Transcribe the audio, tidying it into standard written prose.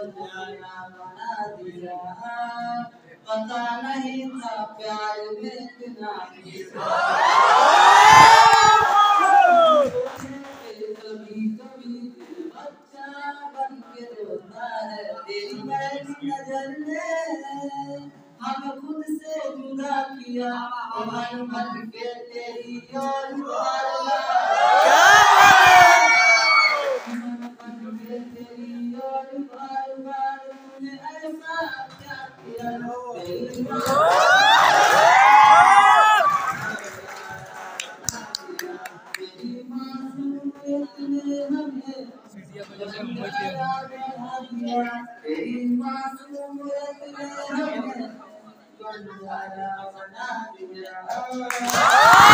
बंजारा बना दिया। पता नहीं था प्यार में इतना कभी कभी बच्चा बन के रोता है। तेरी मैली नजर ने हमें खुद से जुदा किया। मन भर के तेरी ओर मारना ऐसा क्या किया। तेरी मासूमियत ने हमें बंजारा बना दिया।